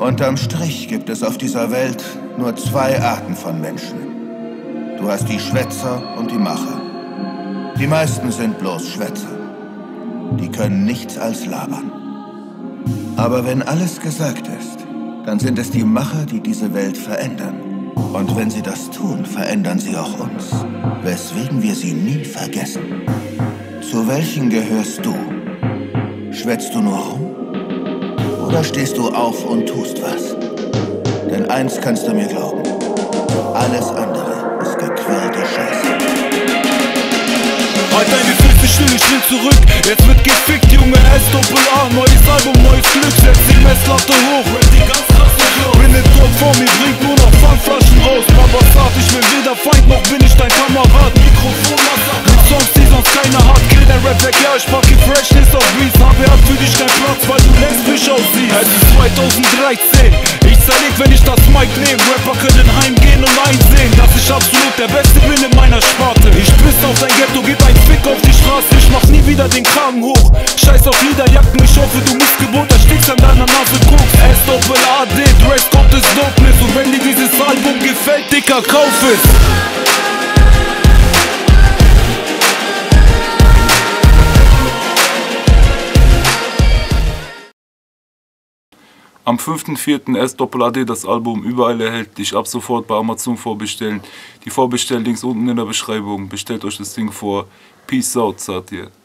Unterm Strich gibt es auf dieser Welt nur zwei Arten von Menschen. Du hast die Schwätzer und die Macher. Die meisten sind bloß Schwätzer. Die können nichts als labern. Aber wenn alles gesagt ist, dann sind es die Macher, die diese Welt verändern. Und wenn sie das tun, verändern sie auch uns, weswegen wir sie nie vergessen. Zu welchen gehörst du? Schwätzt du nur rum? Oder stehst du auf und tust was? Denn eins kannst du mir glauben: alles andere ist gequirlte Scheiße. Halt deine Füße still, ich will zurück. Jetzt wird gefickt, Junge, S-Doppel-A. Neues Album, neues Glück, setz die Messlatte hoch. Bin in Druck vor mir, bringt nur noch Pfandflaschen raus. Babasat, ich bin weder Feind, noch bin ich dein Kamerad. Mikrofon, mit Songs, die sonst keiner hat. Kill der Rap weg, ja, ich pack die Freshness auf Beats. Hat für dich keinen Platz, weil du längst frisch aussiehst. Es ist 2013, ich zerleg, wenn ich das Mic nehm. Rapper können heimgehen und einsehen, dass ich absolut der Beste bin in meiner Sparte. Ich piss auf dein Ghetto, gib ein Fick auf die Straße. Ich mach nie wieder den Kragen hoch. Scheiß auf Liederjacken, ich hoffe du Missgeburt, da stickst an deiner Nase guckst. S-Doppel-A-D, Dresscode ist Dopeness. Und wenn dir dieses Album gefällt, Dicker, kauf es. Am 5.4. S-Doppel-A-D das Album überall erhältlich. Ab sofort bei Amazon vorbestellen. Die Vorbestelllinks unten in der Beschreibung. Bestellt euch das Ding vor. Peace out, sagt ihr.